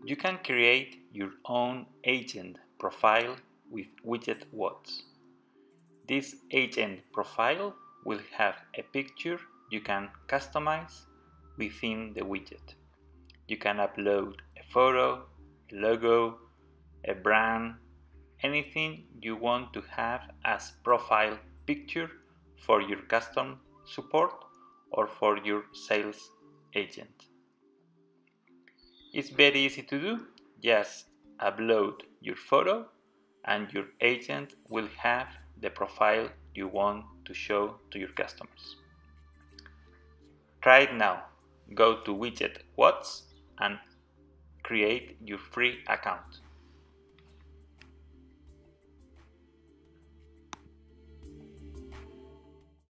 You can create your own agent profile with Widget Watts. This agent profile will have a picture you can customize within the widget. You can upload a photo, a logo, a brand, anything you want to have as profile picture for your custom support or for your sales agent. It's very easy to do. Just upload your photo and your agent will have the profile you want to show to your customers. Try it now. Go to Widget Watts and create your free account.